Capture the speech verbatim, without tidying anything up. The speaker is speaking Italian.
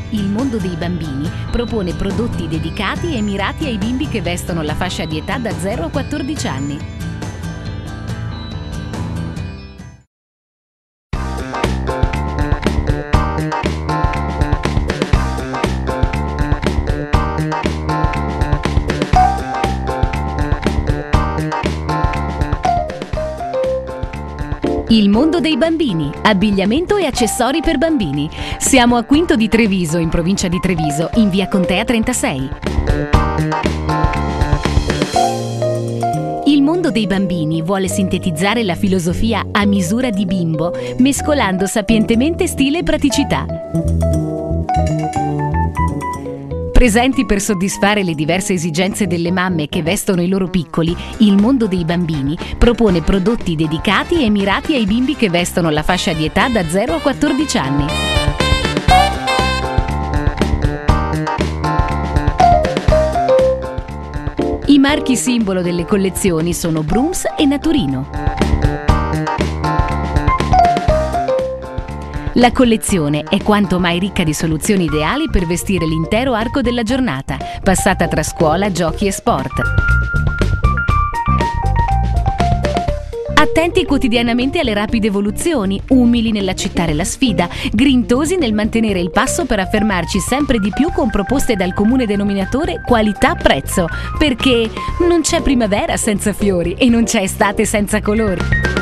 Il mondo dei bambini propone prodotti dedicati e mirati ai bimbi che vestono la fascia di età da zero a quattordici anni. Il mondo dei bambini, abbigliamento e accessori per bambini. Siamo a Quinto di Treviso, in provincia di Treviso, in via Contea trentasei. Il mondo dei bambini vuole sintetizzare la filosofia a misura di bimbo, mescolando sapientemente stile e praticità. Presenti per soddisfare le diverse esigenze delle mamme che vestono i loro piccoli, il mondo dei bambini propone prodotti dedicati e mirati ai bimbi che vestono la fascia di età da zero a quattordici anni. I marchi simbolo delle collezioni sono Brooms e Naturino. La collezione è quanto mai ricca di soluzioni ideali per vestire l'intero arco della giornata, passata tra scuola, giochi e sport. Attenti quotidianamente alle rapide evoluzioni, umili nell'accettare la sfida, grintosi nel mantenere il passo per affermarci sempre di più con proposte dal comune denominatore qualità-prezzo, perché non c'è primavera senza fiori e non c'è estate senza colori.